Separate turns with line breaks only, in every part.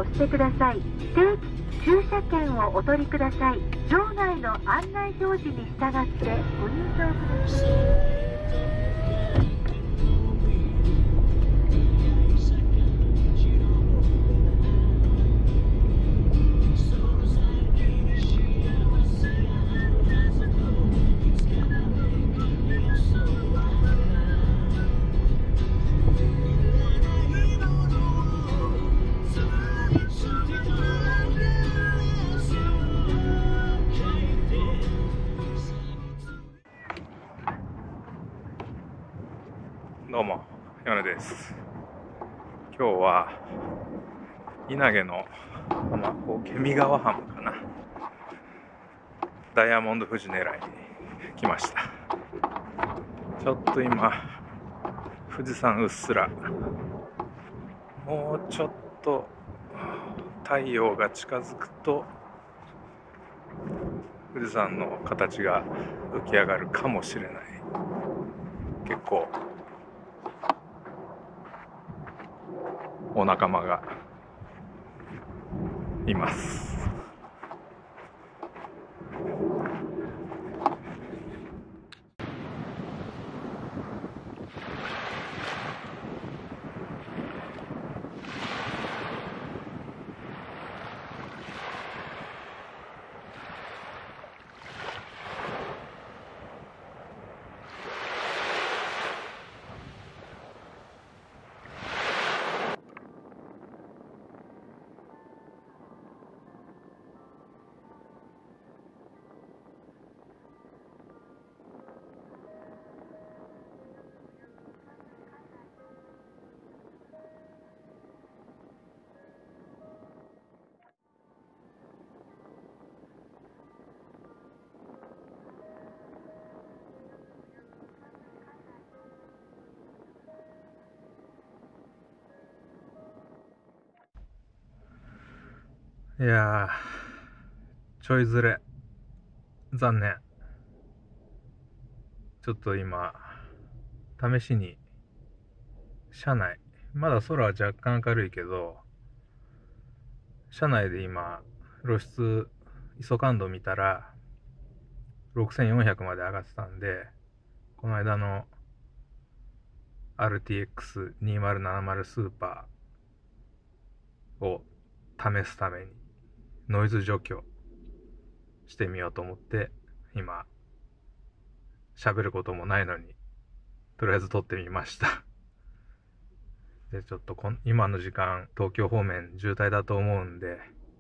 押してください。定期駐車券をお取りください。場内の案内表示に従ってご入場ください。
どうも、米です。今日は稲毛のケミ川浜かな、ダイヤモンド富士狙いに来ました。ちょっと今富士山うっすら、もうちょっと太陽が近づくと富士山の形が浮き上がるかもしれない。結構お仲間がいます。いやー、ちょいずれ残念。ちょっと今試しに車内、まだ空は若干明るいけど、車内で今露出 ISO 感度見たら6400まで上がってたんで、この間の RTX2070 スーパーを試すためにノイズ除去してみようと思って、今喋ることもないのにとりあえず撮ってみました。で、ちょっと今の時間東京方面渋滞だと思うんで、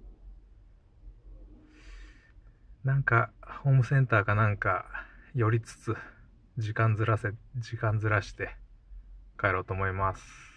なんかホームセンターかなんか寄りつつ時間ずらして帰ろうと思います。